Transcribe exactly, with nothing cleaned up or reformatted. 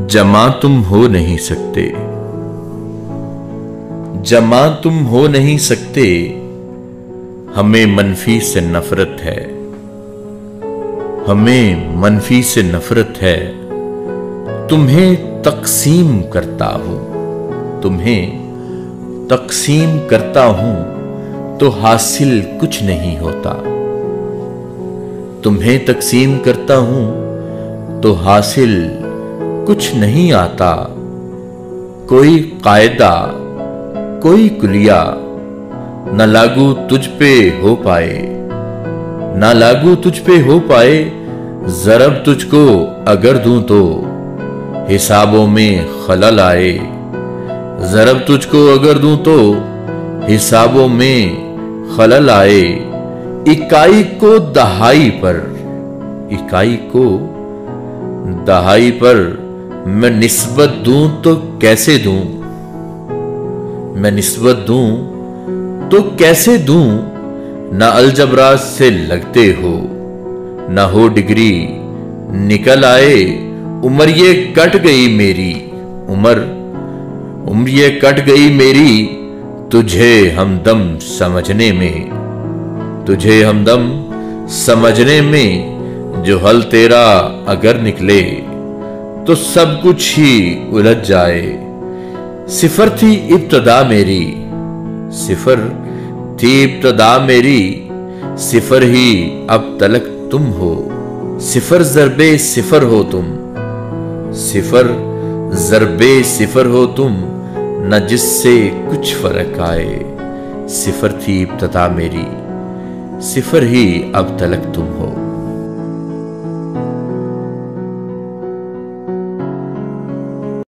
जमा तुम हो नहीं सकते, जमा तुम हो नहीं सकते, हमें मनफी से नफरत है, हमें मनफी से नफरत है। तुम्हें तकसीम करता हूं, तुम्हें तकसीम करता हूं तो हासिल कुछ नहीं होता। तुम्हें तकसीम करता हूं तो हासिल कुछ नहीं आता। कोई कायदा कोई कुलिया न लागू तुझ पे हो पाए, न लागू तुझ पे हो पाए। जरब तुझको अगर दूं तो हिसाबों में खलल आए, जरब तुझको अगर दूं तो हिसाबों में खलल आए। इकाई को दहाई पर, इकाई को दहाई पर मैं निस्बत दूं तो कैसे दूं, मैं निस्बत दूं तो कैसे दूं। ना अलजबरा से लगते हो, ना हो डिग्री निकल आए। उम्र ये कट गई मेरी, उम्र उम्र ये कट गई मेरी तुझे हमदम समझने में, तुझे हमदम समझने में। जो हल तेरा अगर निकले तो सब कुछ ही उलझ जाए। सिफर थी इब्तदा मेरी, सिफर थी इब्तदा मेरी, सिफर ही अब तलक तुम हो। सिफर जरबे सिफर हो तुम, सिफर जरबे सिफर हो तुम, न जिससे कुछ फर्क आए। सिफर थी इब्तदा मेरी, सिफर ही अब तलक तुम हो।